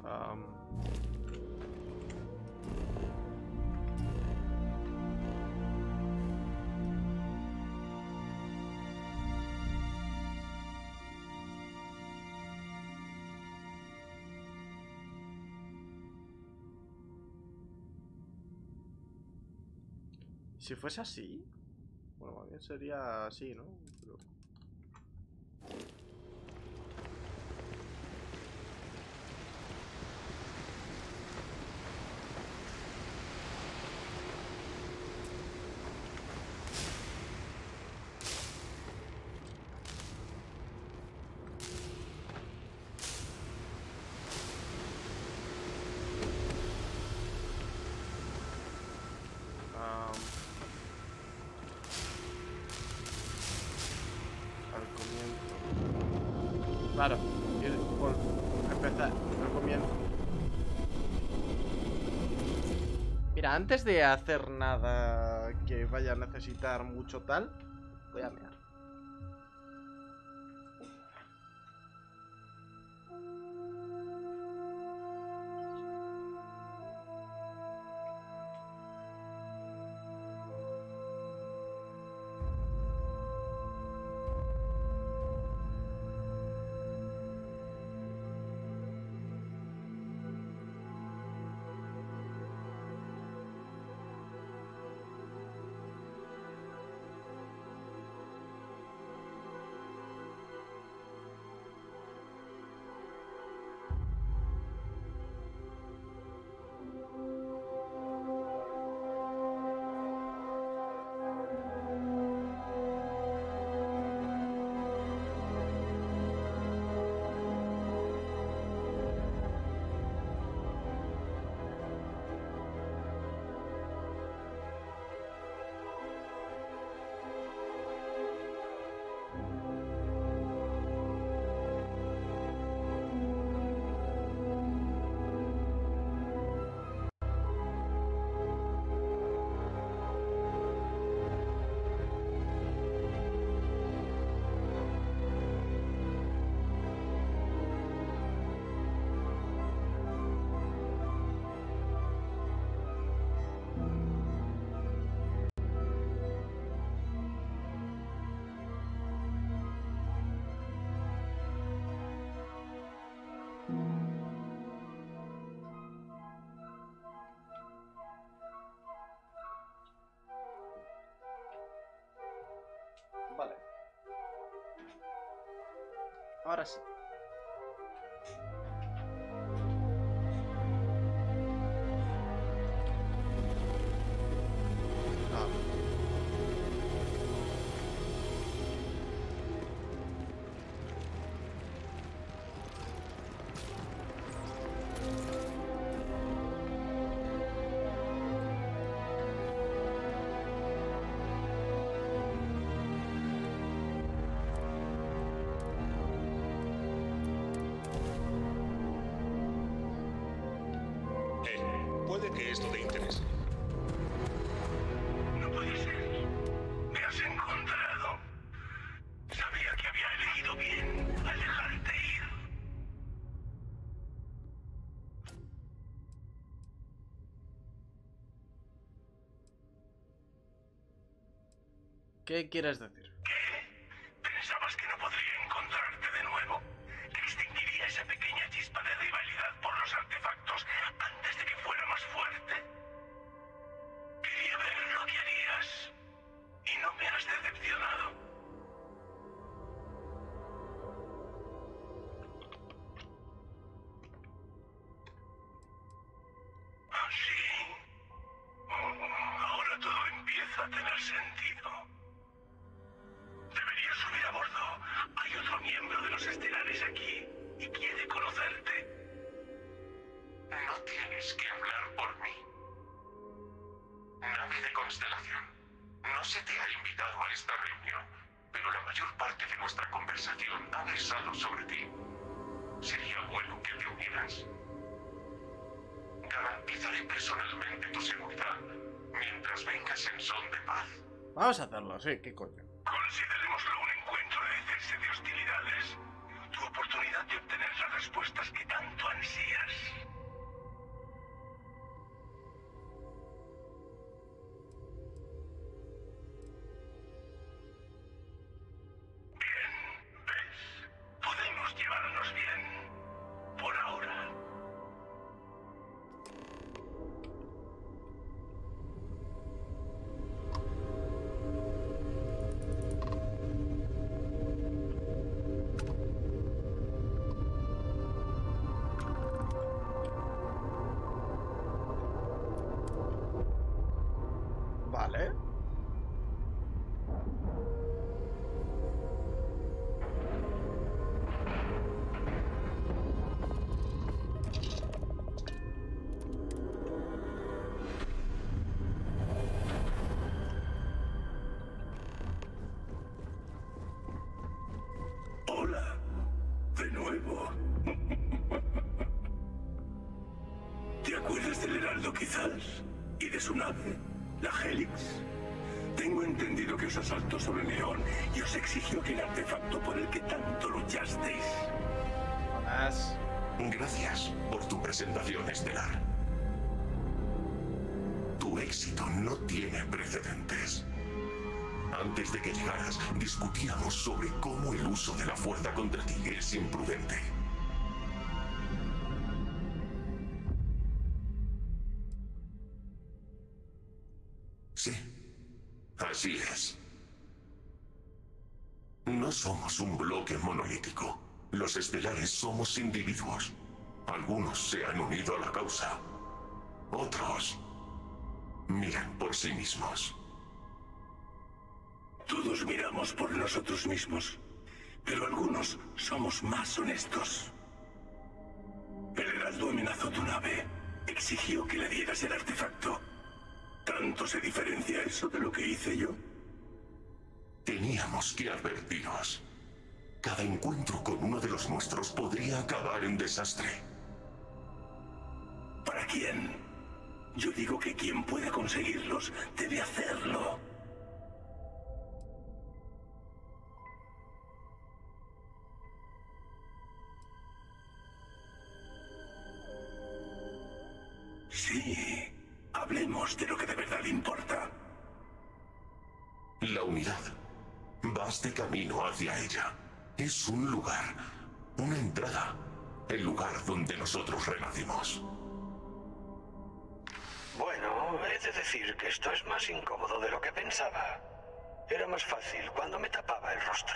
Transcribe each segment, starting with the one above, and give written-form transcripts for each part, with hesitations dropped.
Si fuese así, bueno, más bien sería así, ¿no? Pero... al comienzo. Claro, ir por empezar al comienzo. Mira, antes de hacer nada que vaya a necesitar mucho tal, voy a mear. Vale. Ahora sí. Puede que esto te interese. No puede ser. Me has encontrado. Sabía que había elegido bien al dejarte ir. ¿Qué quieres decir? ¿Qué? ¿Pensabas que no podría encontrarte de nuevo? ¿Que extinguiría esa pequeña chispa de rivalidad por los artefactos antes de que fuera más fuerte? Quería ver lo que harías. Y no me has decepcionado. ¿Ah, sí? Ahora todo empieza a tener sentido. Deberías subir a bordo. Hay otro miembro de los estelares aquí y quiere conocerte. No tienes que hablar por mí. Nave de Constelación. No se te ha invitado a esta reunión, pero la mayor parte de nuestra conversación ha versado sobre ti. Sería bueno que te unieras. Garantizaré personalmente tu seguridad mientras vengas en son de paz. Vamos a hacerlo, sí, ¿qué coño? Considerémoslo un encuentro de cese de hostilidades. Tu oportunidad de obtener las respuestas que tanto ansías. Bien, ¿ves? Podemos llevarnos bien. Por ahora. Vale. Hola, de nuevo. ¿Te acuerdas del Heraldo quizás? ¿Y de su nave, la Helix? Tengo entendido que os asaltó sobre León y os exigió aquel artefacto por el que tanto luchasteis. Buenas. Gracias por tu presentación estelar. Tu éxito no tiene precedentes. Antes de que llegaras, discutíamos sobre cómo el uso de la fuerza contra ti es imprudente. Sí, así es. No somos un bloque monolítico. Los estelares somos individuos. Algunos se han unido a la causa. Otros miran por sí mismos. Todos miramos por nosotros mismos, pero algunos somos más honestos. El Heraldo amenazó tu nave, exigió que le dieras el artefacto. ¿Tanto se diferencia eso de lo que hice yo? Teníamos que advertiros. Cada encuentro con uno de los nuestros podría acabar en desastre. ¿Para quién? Yo digo que quien pueda conseguirlos debe hacerlo. Sí, hablemos de lo que de verdad importa. La unidad. Vas de camino hacia ella. Es un lugar, una entrada, el lugar donde nosotros renacimos. Bueno, he de decir que esto es más incómodo de lo que pensaba. Era más fácil cuando me tapaba el rostro.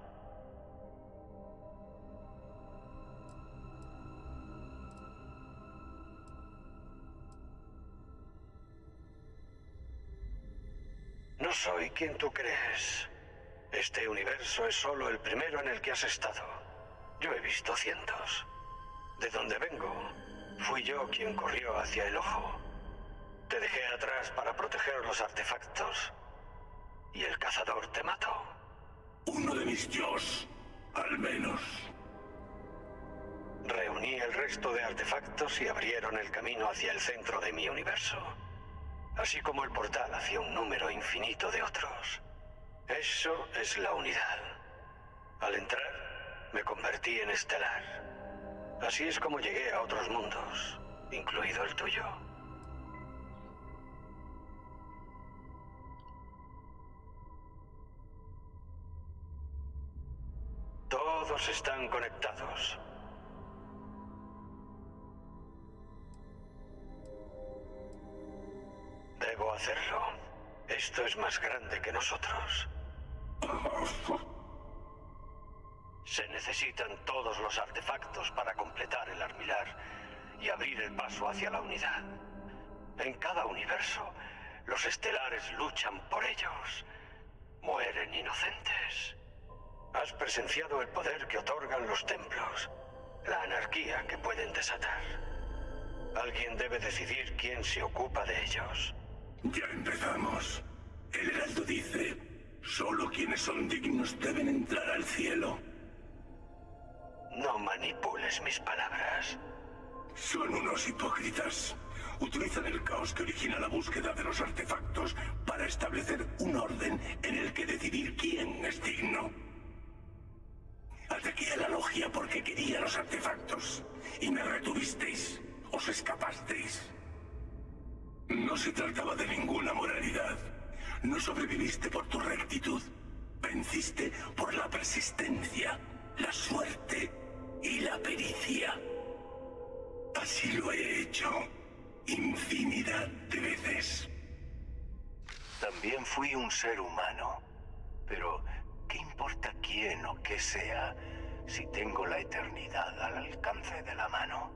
No soy quien tú crees. Este universo es solo el primero en el que has estado. Yo he visto cientos. De donde vengo, fui yo quien corrió hacia el ojo. Te dejé atrás para proteger los artefactos. Y el cazador te mató. Uno de mis dios, al menos. Reuní el resto de artefactos y abrieron el camino hacia el centro de mi universo. Así como el portal hacia un número infinito de otros. Eso es la unidad. Al entrar, me convertí en estelar. Así es como llegué a otros mundos, incluido el tuyo. Todos están conectados. Debo hacerlo. Esto es más grande que nosotros. Se necesitan todos los artefactos para completar el armilar y abrir el paso hacia la unidad. En cada universo, los estelares luchan por ellos. Mueren inocentes. Has presenciado el poder que otorgan los templos, la anarquía que pueden desatar. Alguien debe decidir quién se ocupa de ellos. Ya empezamos. El Heraldo dice, solo quienes son dignos deben entrar al cielo. No manipules mis palabras. Son unos hipócritas. Utilizan el caos que origina la búsqueda de los artefactos para establecer un orden en el que decidir quién es digno. ¿Hasta quién? a la logia porque quería los artefactos y me retuvisteis. Os escapasteis. No se trataba de ninguna moralidad. No sobreviviste por tu rectitud. Venciste por la persistencia, la suerte y la pericia. Así lo he hecho infinidad de veces. También fui un ser humano. Pero, ¿qué importa quién o qué sea si tengo la eternidad al alcance de la mano?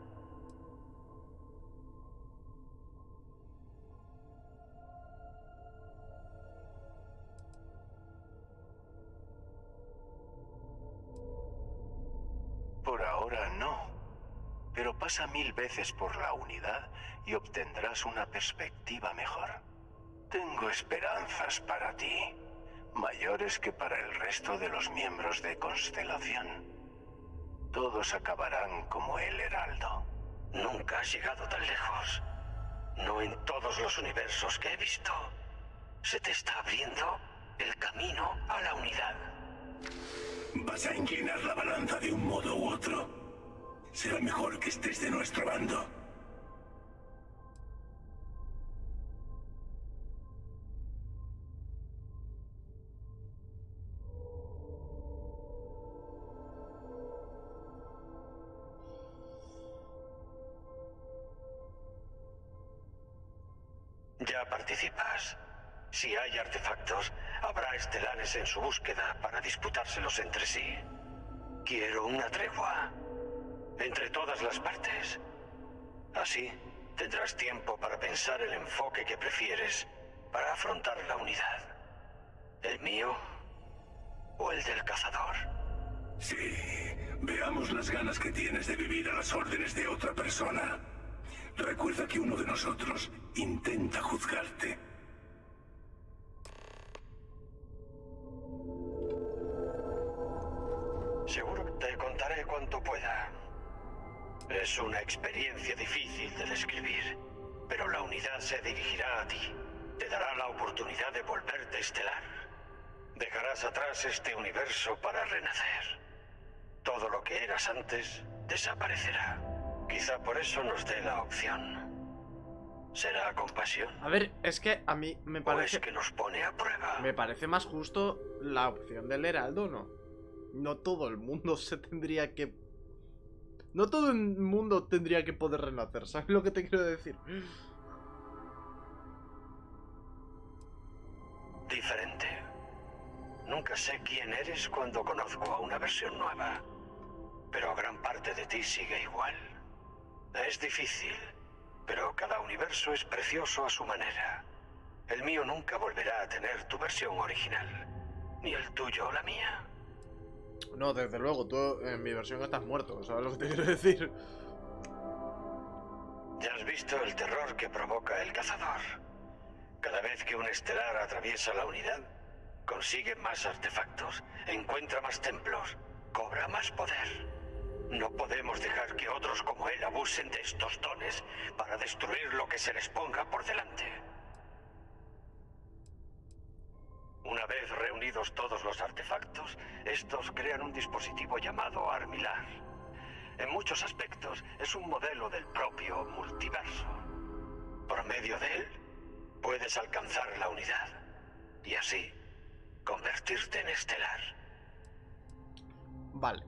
Por ahora no. Pero pasa 1000 veces por la unidad y obtendrás una perspectiva mejor. Tengo esperanzas para ti, mayores que para el resto de los miembros de Constelación. Todos acabarán como el Heraldo. Nunca has llegado tan lejos. No en todos los universos que he visto. Se te está abriendo el camino a la unidad. Vas a inclinar la balanza de un modo u otro. Será mejor que estés de nuestro bando. Ya participas. Si hay artefactos, habrá estelares en su búsqueda para disputárselos entre sí. Quiero una tregua entre todas las partes. Así tendrás tiempo para pensar el enfoque que prefieres para afrontar la unidad. ¿El mío o el del cazador? Sí, veamos las ganas que tienes de vivir a las órdenes de otra persona. Recuerda que uno de nosotros intenta juzgarte. Seguro que te contaré cuanto pueda. Es una experiencia difícil de describir, pero la unidad se dirigirá a ti. Te dará la oportunidad de volverte estelar. Dejarás atrás este universo para renacer. Todo lo que eras antes desaparecerá. Quizá por eso nos dé la opción. ¿Será compasión? A ver, es que a mí me parece... ¿O es que nos pone a prueba? Me parece más justo la opción del Heraldo, ¿no? No todo el mundo se tendría que... No todo el mundo tendría que poder renacer, ¿sabes lo que te quiero decir? Diferente. Nunca sé quién eres cuando conozco a una versión nueva. Pero gran parte de ti sigue igual. Es difícil, pero cada universo es precioso a su manera. El mío nunca volverá a tener tu versión original. Ni el tuyo o la mía. No, desde luego, tú en mi versión estás muerto, ¿sabes lo que te quiero decir? Ya has visto el terror que provoca el cazador. Cada vez que un estelar atraviesa la unidad, consigue más artefactos, encuentra más templos, cobra más poder. No podemos dejar que otros como él abusen de estos dones para destruir lo que se les ponga por delante. Una vez reunidos todos los artefactos, estos crean un dispositivo llamado Armilar. En muchos aspectos, es un modelo del propio multiverso. Por medio de él, puedes alcanzar la unidad y así convertirte en estelar. Vale.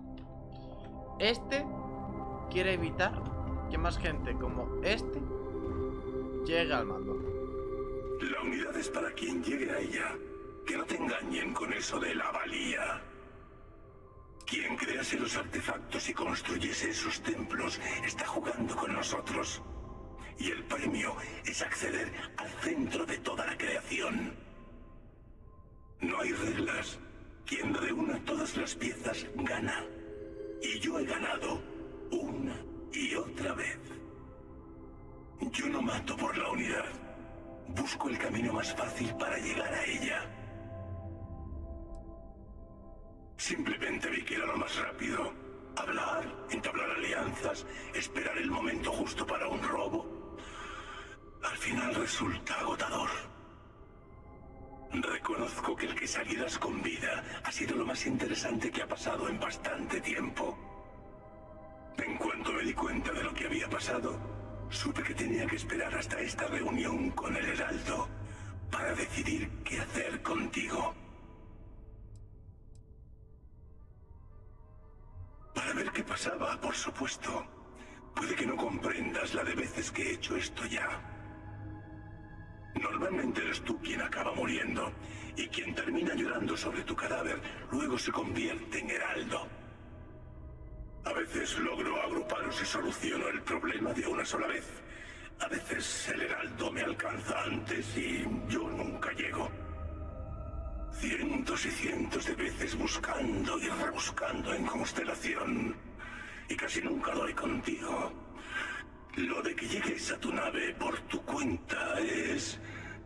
Este quiere evitar que más gente como este llegue al mando. La unidad es para quien llegue a ella. Que no te engañen con eso de la valía. Quien crease los artefactos y construyese esos templos está jugando con nosotros. Y el premio es acceder al centro de toda la creación. No hay reglas. Quien reúna todas las piezas gana. Y yo he ganado una y otra vez. Yo no mato por la unidad. Busco el camino más fácil para llegar a ella. Simplemente vi que era lo más rápido. Hablar, entablar alianzas, esperar el momento justo para un robo. Al final resulta agotador. Reconozco que el que salieras con vida ha sido lo más interesante que ha pasado en bastante tiempo. En cuanto me di cuenta de lo que había pasado, supe que tenía que esperar hasta esta reunión con el Heraldo para decidir qué hacer contigo. Para ver qué pasaba, por supuesto. Puede que no comprendas la de veces que he hecho esto ya. Normalmente eres tú quien acaba muriendo, y quien termina llorando sobre tu cadáver luego se convierte en Heraldo. A veces logro agruparos y soluciono el problema de una sola vez. A veces el Heraldo me alcanza antes y yo nunca llego. Cientos y cientos de veces buscando y rebuscando en Constelación, y casi nunca doy contigo. Lo de que llegues a tu nave por tu cuenta es...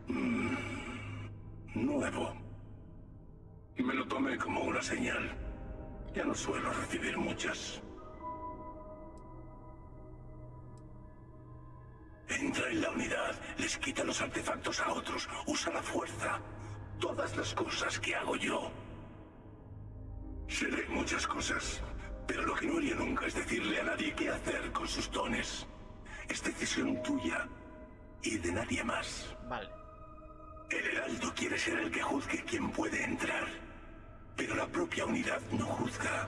nuevo. Me lo tomé como una señal. Ya no suelo recibir muchas. Entra en la unidad, les quita los artefactos a otros, usa la fuerza. Todas las cosas que hago yo. Seré muchas cosas, pero lo que no haría nunca es decirle a nadie qué hacer con sus dones. Es decisión tuya y de nadie más. Vale. El Heraldo quiere ser el que juzgue quién puede entrar, pero la propia unidad no juzga.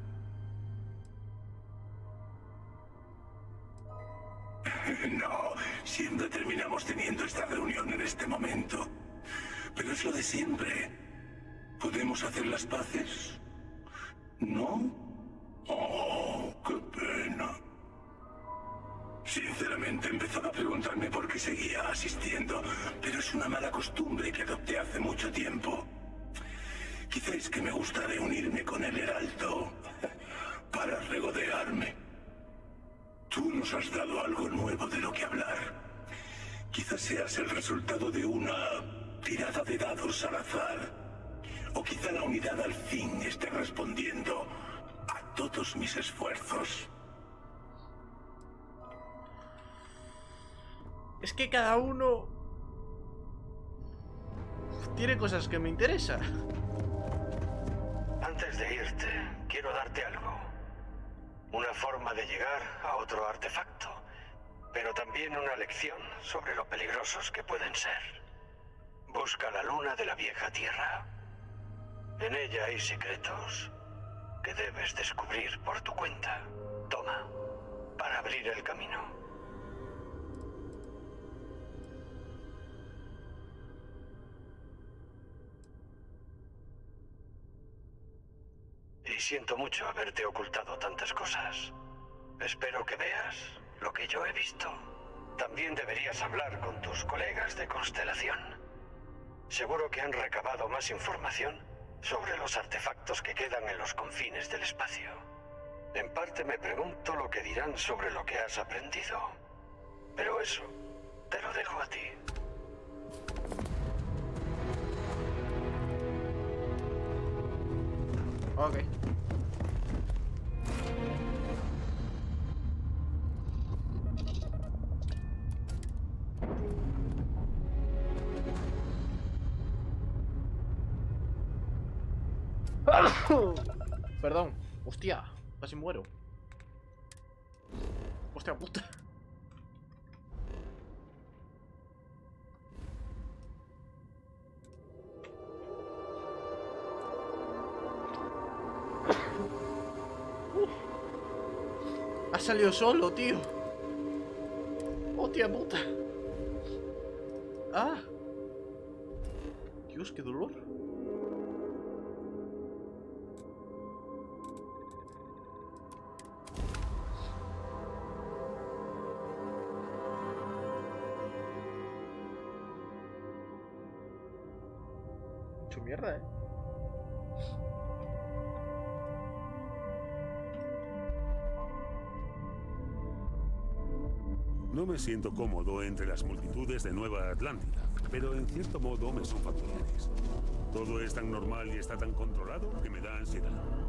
No, siempre terminamos teniendo esta reunión en este momento. Pero es lo de siempre. ¿Podemos hacer las paces? ¿No? Oh, qué pena. Sinceramente empezaba a preguntarme por qué seguía asistiendo, pero es una mala costumbre que adopté hace mucho tiempo. Quizá es que me gusta reunirme con el Heraldo para regodearme. Tú nos has dado algo nuevo de lo que hablar. Quizás seas el resultado de una tirada de dados al azar. O quizá la unidad al fin esté respondiendo a todos mis esfuerzos. Es que cada uno tiene cosas que me interesan. Antes de irte, quiero darte algo. Una forma de llegar a otro artefacto, pero también una lección sobre lo peligrosos que pueden ser. Busca la luna de la vieja tierra. En ella hay secretos que debes descubrir por tu cuenta. Toma, para abrir el camino. Y siento mucho haberte ocultado tantas cosas. Espero que veas lo que yo he visto. También deberías hablar con tus colegas de Constelación. Seguro que han recabado más información sobre los artefactos que quedan en los confines del espacio. En parte me pregunto lo que dirán sobre lo que has aprendido. Pero eso te lo dejo a ti. Ok. Perdón. Hostia, casi muero. Hostia puta. Ha salido solo, tío. Hostia puta. Ah. Dios, qué dolor. Mucho mierda, No me siento cómodo entre las multitudes de Nueva Atlántida, pero en cierto modo me son familiares. Todo es tan normal y está tan controlado que me da ansiedad.